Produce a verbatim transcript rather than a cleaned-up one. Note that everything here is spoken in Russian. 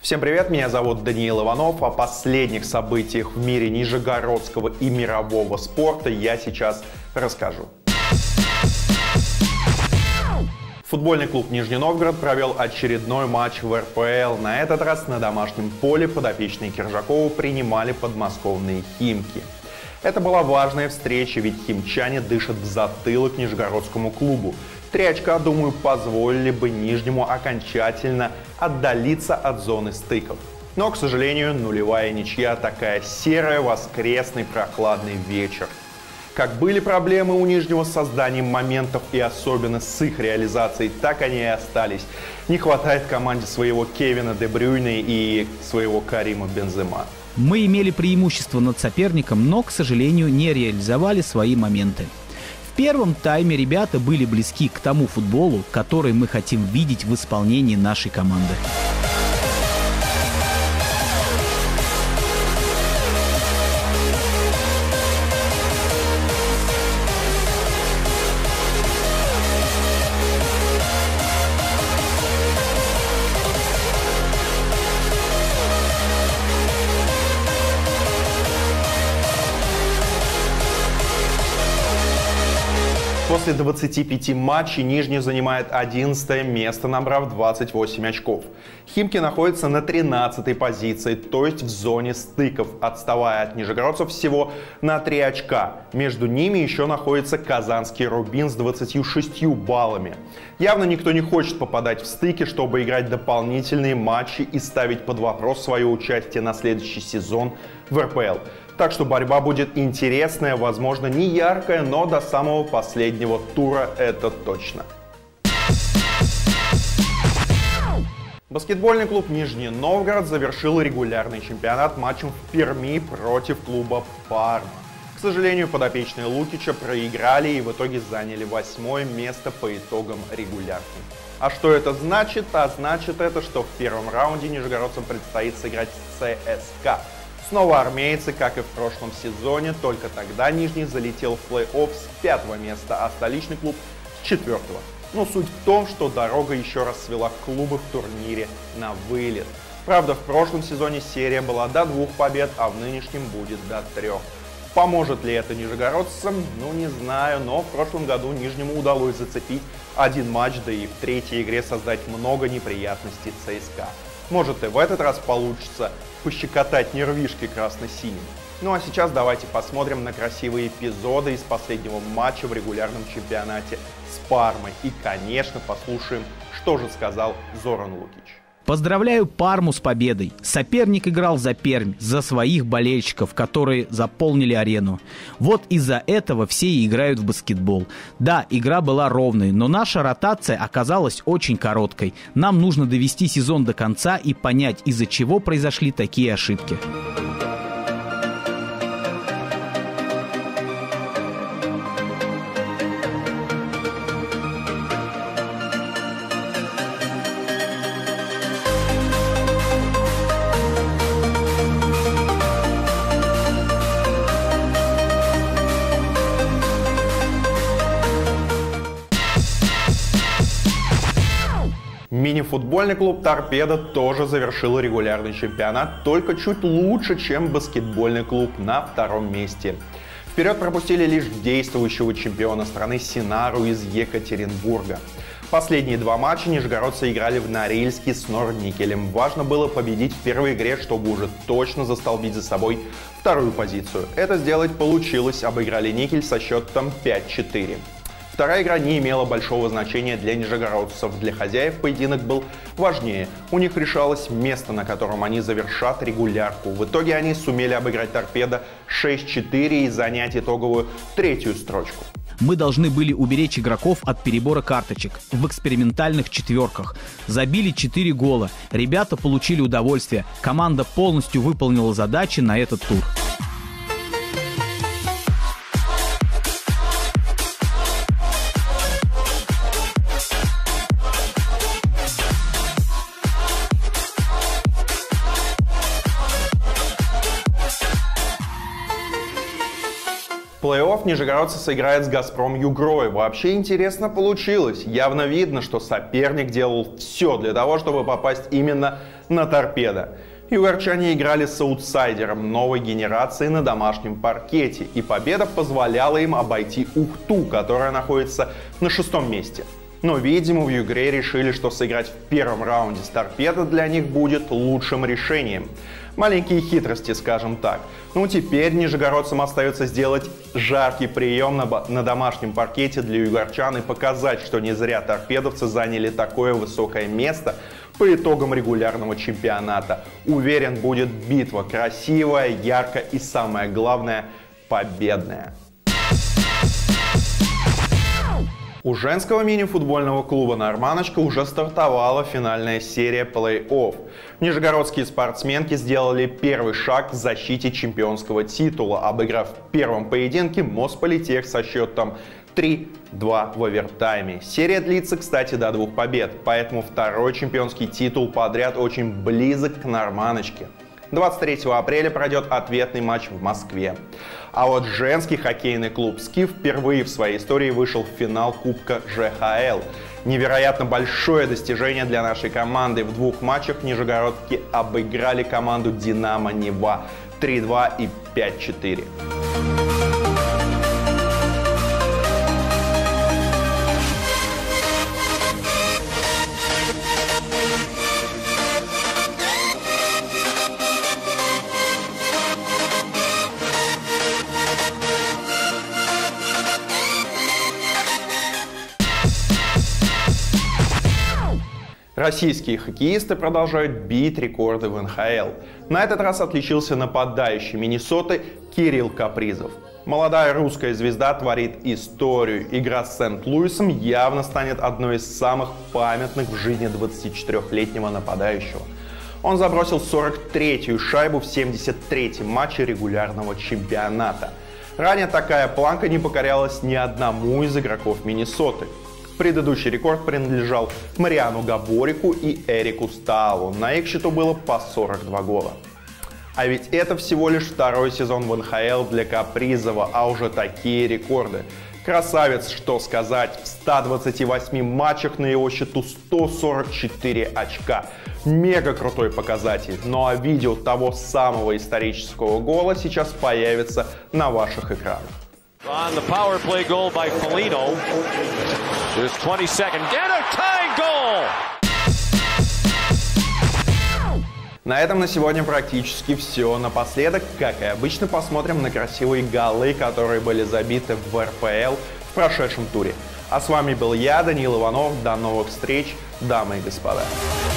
Всем привет, меня зовут Даниил Иванов. О последних событиях в мире нижегородского и мирового спорта я сейчас расскажу. Футбольный клуб Нижний Новгород провел очередной матч в эр пэ эл. На этот раз на домашнем поле подопечные Киржакова принимали подмосковные «Химки». Это была важная встреча, ведь химчане дышат в затылок нижегородскому клубу. Три очка, думаю, позволили бы Нижнему окончательно отдалиться от зоны стыков. Но, к сожалению, нулевая ничья, такая серая, воскресный прохладный вечер. Как были проблемы у Нижнего с созданием моментов и особенно с их реализацией, так они и остались. Не хватает команде своего Кевина Де Брюйне и своего Карима Бензема. Мы имели преимущество над соперником, но, к сожалению, не реализовали свои моменты. В первом тайме ребята были близки к тому футболу, который мы хотим видеть в исполнении нашей команды. После двадцати пяти матчей Нижний занимает одиннадцатое место, набрав двадцать восемь очков. Химки находятся на тринадцатой позиции, то есть в зоне стыков, отставая от нижегородцев всего на три очка. Между ними еще находится казанский «Рубин» с двадцатью шестью баллами. Явно никто не хочет попадать в стыки, чтобы играть дополнительные матчи и ставить под вопрос свое участие на следующий сезон в эр пэ эл. Так что борьба будет интересная, возможно, не яркая, но до самого последнего тура это точно. Баскетбольный клуб Нижний Новгород завершил регулярный чемпионат матчем в Перми против клуба «Парма». К сожалению, подопечные Лукича проиграли и в итоге заняли восьмое место по итогам регулярки. А что это значит? А значит это, что в первом раунде нижегородцам предстоит сыграть с цэ эс ка. Снова армейцы, как и в прошлом сезоне, только тогда Нижний залетел в плей-офф с пятого места, а столичный клуб с четвертого. Но суть в том, что дорога еще раз свела клубы в турнире на вылет. Правда, в прошлом сезоне серия была до двух побед, а в нынешнем будет до трех. Поможет ли это нижегородцам? Ну, не знаю, но в прошлом году Нижнему удалось зацепить один матч, да и в третьей игре создать много неприятностей цэ эс ка. Может, и в этот раз получится пощекотать нервишки красно-синим. Ну а сейчас давайте посмотрим на красивые эпизоды из последнего матча в регулярном чемпионате с Пармой. И, конечно, послушаем, что же сказал Зоран Лукич. Поздравляю Парму с победой. Соперник играл за Пермь, за своих болельщиков, которые заполнили арену. Вот из-за этого все и играют в баскетбол. Да, игра была ровной, но наша ротация оказалась очень короткой. Нам нужно довести сезон до конца и понять, из-за чего произошли такие ошибки. Мини-футбольный клуб «Торпедо» тоже завершил регулярный чемпионат, только чуть лучше, чем баскетбольный клуб на втором месте. Вперед пропустили лишь действующего чемпиона страны Синару из Екатеринбурга. Последние два матча нижегородцы играли в Норильске с Норникелем. Важно было победить в первой игре, чтобы уже точно застолбить за собой вторую позицию. Это сделать получилось, обыграли Никель со счетом пять четыре. Вторая игра не имела большого значения для нижегородцев. Для хозяев поединок был важнее. У них решалось место, на котором они завершат регулярку. В итоге они сумели обыграть «Торпедо» шесть четыре и занять итоговую третью строчку. Мы должны были уберечь игроков от перебора карточек в экспериментальных четверках. Забили четыре гола. Ребята получили удовольствие. Команда полностью выполнила задачи на этот тур. В плей-офф нижегородцы сыграют с «Газпром Югрой». Вообще интересно получилось. Явно видно, что соперник делал все для того, чтобы попасть именно на «Торпедо». Югорчане играли с аутсайдером новой генерации на домашнем паркете, и победа позволяла им обойти Ухту, которая находится на шестом месте. Но, видимо, в Югре решили, что сыграть в первом раунде с «Торпедо» для них будет лучшим решением. Маленькие хитрости, скажем так. Ну, теперь нижегородцам остается сделать жаркий прием на, на домашнем паркете для югорчан и показать, что не зря торпедовцы заняли такое высокое место по итогам регулярного чемпионата. Уверен, будет битва красивая, яркая и, самое главное, победная. У женского мини-футбольного клуба «Норманочка» уже стартовала финальная серия плей-офф. Нижегородские спортсменки сделали первый шаг к защите чемпионского титула, обыграв в первом поединке Мосполитех со счетом три-два в овертайме. Серия длится, кстати, до двух побед, поэтому второй чемпионский титул подряд очень близок к «Норманочке». двадцать третьего апреля пройдет ответный матч в Москве. А вот женский хоккейный клуб «Скиф» впервые в своей истории вышел в финал Кубка жэ ха эл. Невероятно большое достижение для нашей команды. В двух матчах нижегородки обыграли команду «Динамо Нева» три-два и пять-четыре. Российские хоккеисты продолжают бить рекорды в эн ха эл. На этот раз отличился нападающий Миннесоты Кирилл Капризов. Молодая русская звезда творит историю. Игра с Сент-Луисом явно станет одной из самых памятных в жизни двадцатичетырёхлетнего нападающего. Он забросил сорок третью шайбу в семьдесят третьем матче регулярного чемпионата. Ранее такая планка не покорялась ни одному из игроков Миннесоты. Предыдущий рекорд принадлежал Мариану Габорику и Эрику Стаалу. На их счету было по сорок два гола. А ведь это всего лишь второй сезон в эн ха эл для Капризова, а уже такие рекорды. Красавец, что сказать, в ста двадцати восьми матчах на его счету сто сорок четыре очка. Мега крутой показатель. Ну а видео того самого исторического гола сейчас появится на ваших экранах. On the power play goal by Foligno. There's twenty seconds. And a tying goal! На этом на сегодня практически все. Напоследок, как и обычно, посмотрим на красивые голы, которые были забиты в эр пэ эл в прошедшем туре. А с вами был я, Даниил Иванов. До новых встреч, дамы и господа.